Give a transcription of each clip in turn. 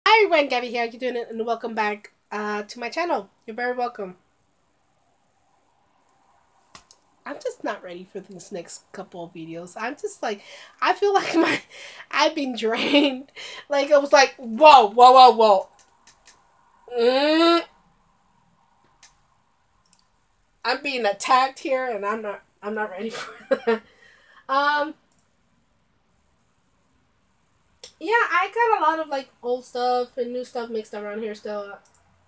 Hi everyone, Gabby here. How you doing? And welcome back to my channel. You're very welcome. I'm just not ready for these next couple of videos. I'm just like, I feel like I've been drained. Like I was like, whoa, whoa, whoa, whoa. I'm being attacked here, and I'm not ready for that. um, yeah, I got a lot of like old stuff and new stuff mixed around here still.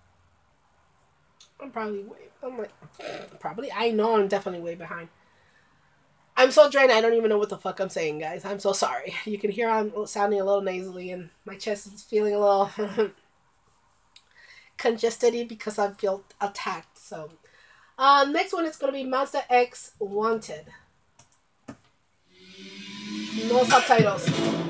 I'm like, probably. I know I'm definitely way behind. I'm so drained. I don't even know what the fuck I'm saying, guys. I'm so sorry. You can hear I'm sounding a little nasally, and my chest is feeling a little congested because I feel attacked. So, next one is gonna be Monster X Wanted. No subtitles.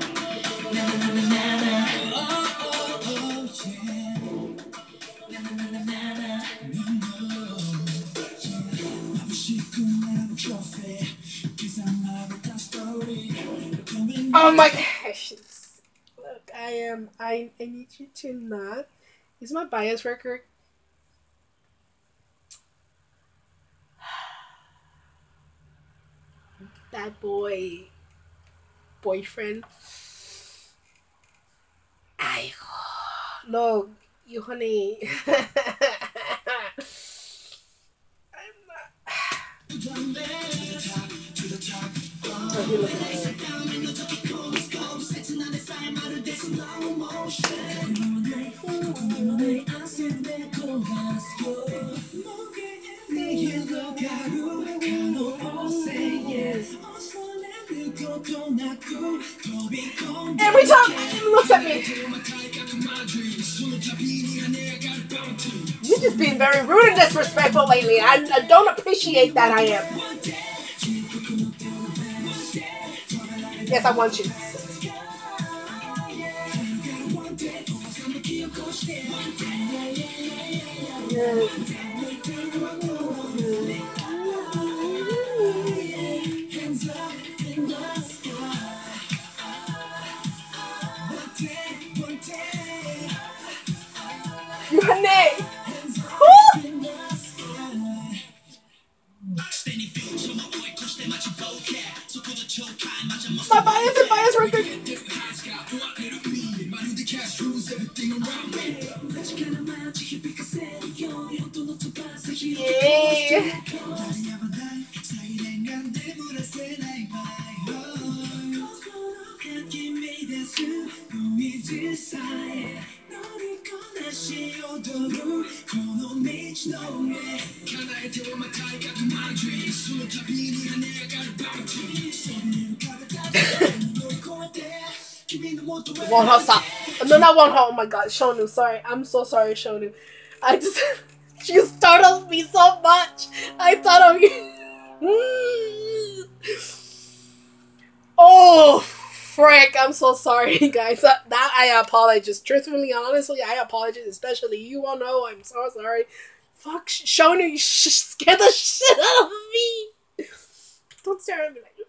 Oh my gosh. Look, I need you to not. Is my bias record? That boyfriend. I look, you honey. I'm not. Oh, he looking every time he looks at me. You're just being very rude and disrespectful lately. I don't appreciate that. I am. Yes, I want you. You honey. My bias record. Yeah. One hot stop. No, not one hot. Oh my god, Shonu. Sorry, I'm so sorry, Shonu. I just you startled me so much. I thought of you. Oh, frick! I'm so sorry, guys. That I apologize. Truthfully, honestly, I apologize. Especially you all know. I'm so sorry. Fuck, Shonu, you scared the shit out of me. Don't stare at me like.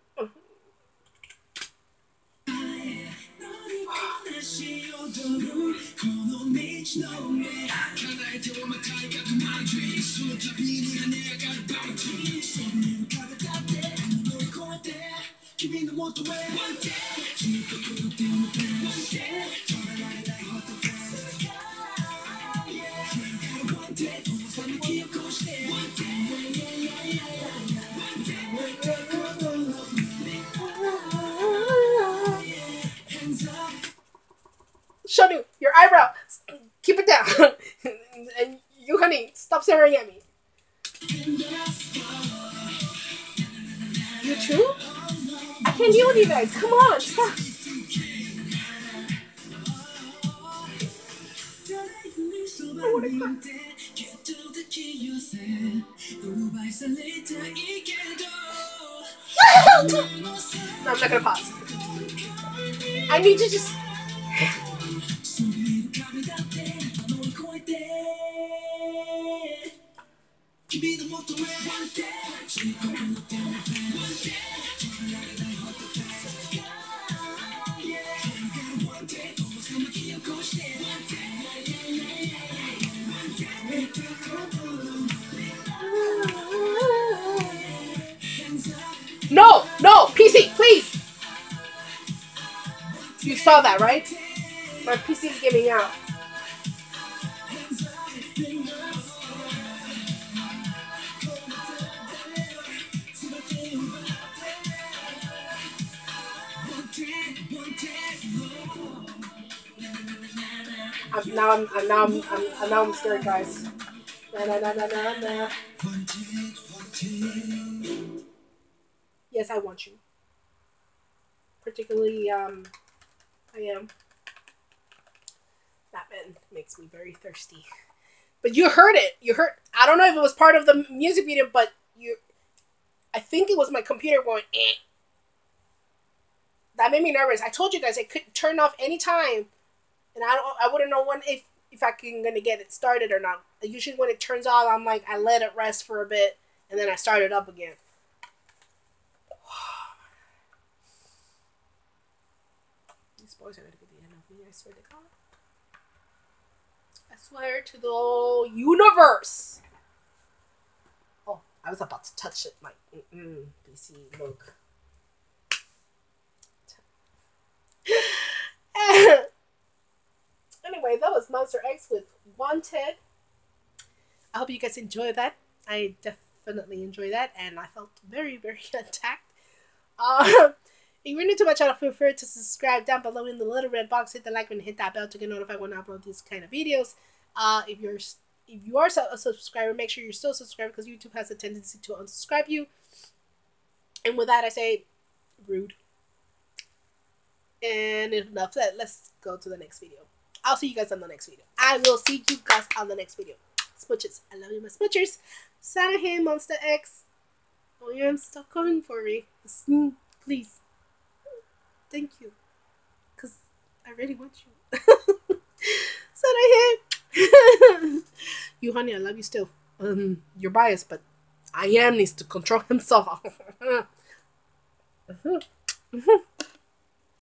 Shonu, your eyebrow, keep it down. And you, honey, stop staring at me. You too? I can't deal with you guys. Come on, stop. I wanna cry. No, I'm not gonna pause. I need to just. No, no, PC, please. You saw that, right? My PC is giving out. Now I'm scared, guys. Na. Yes, I want you. Particularly, I am. That man makes me very thirsty. But you heard it. You heard. I don't know if it was part of the music video, but I think it was my computer going. Eh. That made me nervous. I told you guys I could turn off anytime, and I wouldn't know when if I can gonna get it started or not. Usually when it turns off, I'm like I let it rest for a bit, and then I start it up again. These boys are gonna be the end of me. I swear to God. I swear to the universe. Oh, I was about to touch it. Like, BC, look. Anyway, that was Monsta X with Wanted. I hope you guys enjoyed that. I definitely enjoyed that, and I felt very, very attacked. If you're new to my channel, feel free to subscribe down below in the little red box. Hit the like and hit that bell to get notified when I upload these kind of videos. If you are a subscriber, make sure you're still subscribed because YouTube has a tendency to unsubscribe you. And with that, I say rude. And enough said. Let's go to the next video. I'll see you guys on the next video. I will see you guys on the next video. Smooches. I love you, my smoochers. Santa here, Monsta X. Oh yeah, stop coming for me. Please. Thank you. Because I really want you. Santa here. You, honey, I love you still. You're biased, but I am needs to control himself.